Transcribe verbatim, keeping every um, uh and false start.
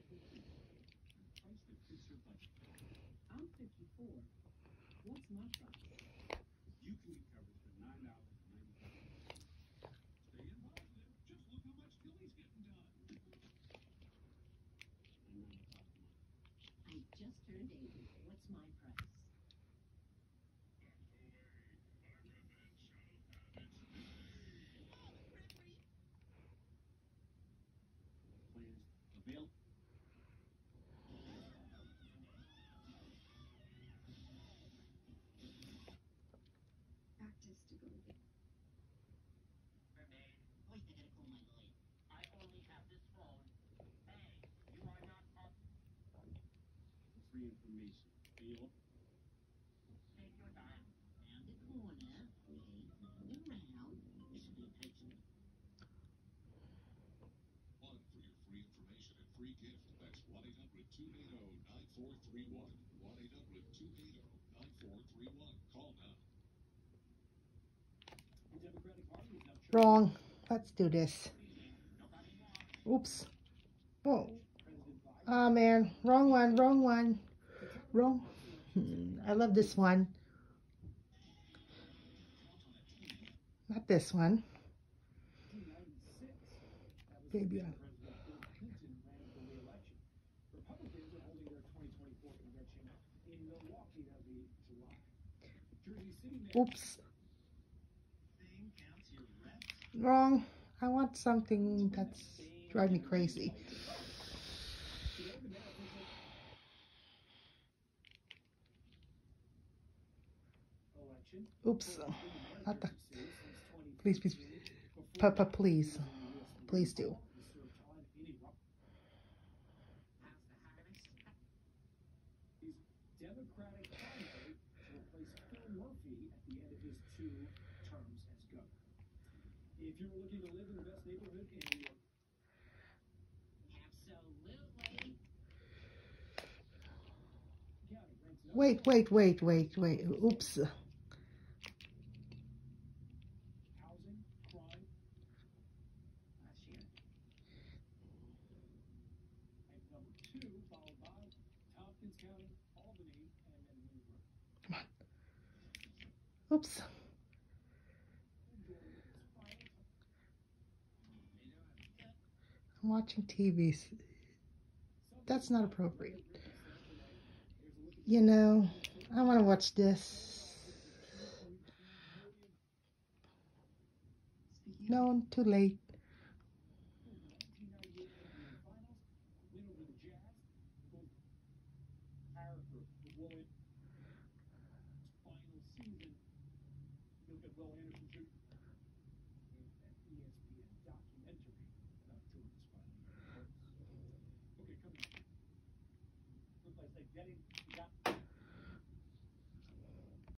I'm fifty-four. What's my price? You can get coverage for nine dollars and ninety-five cents. Staying positive. Just look how much Tilly's getting done. And now to talk money. I just turned eighty. What's my price? Plans available. Practice to go again. Mermaid. Wait, I gotta call my lawyer. I only have this phone. Hey, you are not up. Free information. Feel. Take your time. Round the corner. Okay, turn around. This should be a tight squeeze. One for your free information and free gift. That's one eight hundred two eight zero nine four three one. one eight hundred two eight zero nine four three one. Call now. The Democratic Party is now chosen. Wrong. Let's do this. Oops. Oh. Oh man. Wrong one. Wrong one. Wrong. Hmm, I love this one. Not this one. Baby. Republicans are holding their twenty twenty-four convention in Milwaukee. That'll be July. Jersey City Mayor. Oops. Wrong. I want something that's driving me crazy. Oops. Not the. Please, please, Papa, please, please do. Democratic candidate to replace Phil Murphy at the end of his two terms as governor. If you're looking to live in the best neighborhood in New York, Absolutely. County ranks number Wait, one wait, wait, wait, wait. Oops. housing, crime, Last year. and number two, followed by Tompkins County, Albany, and then Middleborough. Oops. I'm watching T V. That's not appropriate. You know, I want to watch this. No, too late. nineteen ninety-eight N B A Finals, win over the Jazz, both character with Will Anderson. Final season, look at Will Anderson shoot in an E S P N documentary about Jordan's final year. Okay, come on. Look like they get it. You got